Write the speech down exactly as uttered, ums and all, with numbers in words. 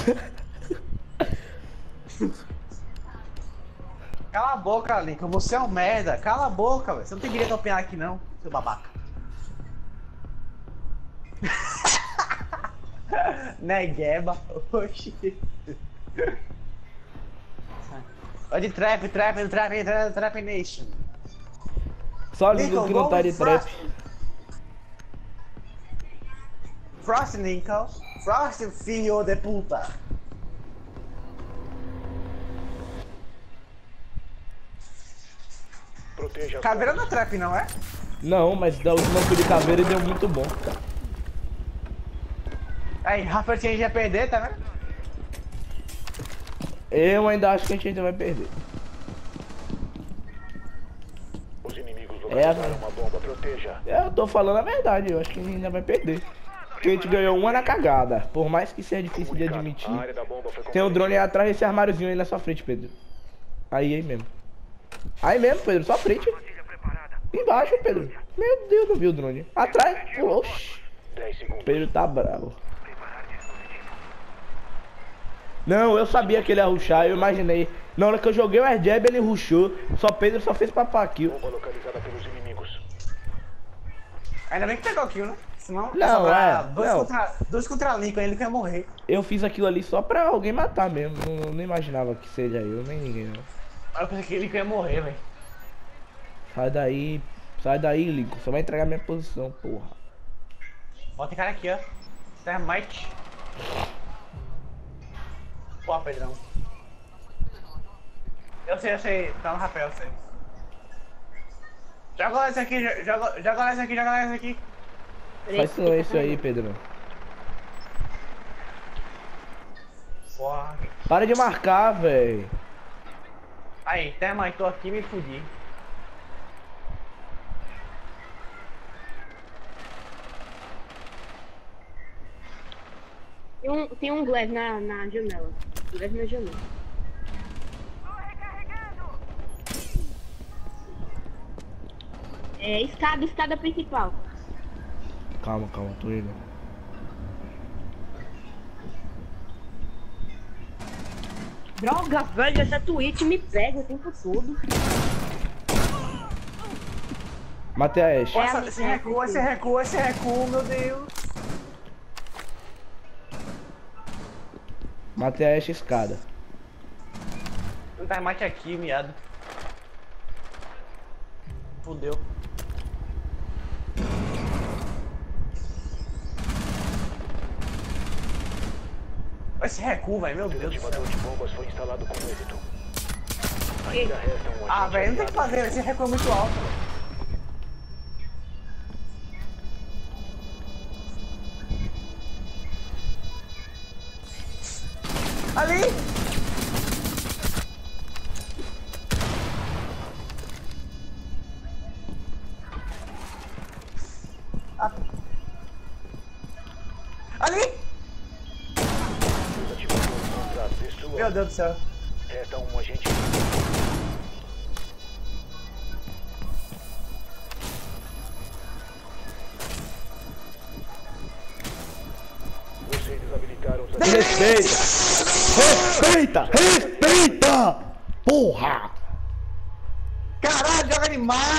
Cala a boca, Lincoln. Você é um merda. Cala a boca, velho. Você não tem direito a opinar aqui, não, seu babaca. Negueba. Oxi. Olha de trap, trap, trap, trap, trap nation. Só Lincoln que não tá de trap. Frost, Lincoln. Frost, filho de puta. Proteja. Caveira não é trap, não é? Não, mas da última que de caveira deu muito bom, cara. Aí, Rafa tinha ia perder, tá vendo? Eu ainda acho que a gente ainda vai perder. Os inimigos É, localizaram uma bomba, proteja. Eu tô falando a verdade, eu acho que a gente ainda vai perder. Porque a gente ganhou uma na cagada, por mais que seja difícil de admitir. A área da bomba foi Tem um drone aí atrás desse armáriozinho aí na sua frente, Pedro. Aí, aí mesmo. Aí mesmo, Pedro, sua frente. Embaixo, Pedro. Meu Deus, não viu o drone. Atrás, oxi. dez segundos. Pedro tá bravo. Não, eu sabia que ele ia rushar, eu imaginei. Na hora que eu joguei o airdrop, ele rushou. Só Pedro só fez papakill. Bomba localizada pelos inimigos. Ainda bem que pegou o kill, né? Senão, Não, sobrar é, Dois não. contra, dois contra Lincoln, ele que ia morrer. Eu fiz aquilo ali só pra alguém matar mesmo. Não, não imaginava que seja eu, nem ninguém não. Mas eu pensei que ele ia morrer, velho. Sai daí, sai daí, Lincoln. Você vai entregar minha posição, porra. Bota esse cara aqui, ó. Termite. Pô, Pedrão. Eu sei, eu sei. Tá no rapel, eu sei. Joga lá esse aqui, joga, joga lá esse aqui, joga lá esse aqui. Faz silêncio aí, Pedro. Porra. Para de marcar, velho. Aí, Termite, tô aqui, me fudi. Tem um, tem um Glaive na, na janela. Glaive na janela. É, escada, escada principal. Calma, calma, tô indo. Droga, velho, essa Twitch me pega o tempo todo. Matei a Ashe. Nossa, esse recuo, esse recuo, esse recuo, meu Deus. Matei a Ashe escada. Um Termite aqui, miado. Fudeu. Esse recuo, velho, meu Deus do céu. Desativador de bombas foi instalado com êxito. Ainda resta um Ah, agente velho, não tem o que aliado. fazer, esse recuo é muito alto, velho. Ali! Ah. Ali! Desativador encontrado. Destrua. Meu Deus do céu. Resta um agente. Vocês desabilitaram os agentes. Respeita! Respeita! Respeita! Porra! Caralho, joga animal!